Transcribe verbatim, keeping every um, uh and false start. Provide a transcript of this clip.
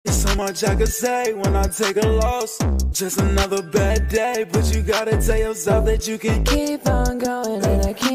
So much I could say when I take a loss. Just another bad day, but you gotta tell yourself that you can keep on going and I keep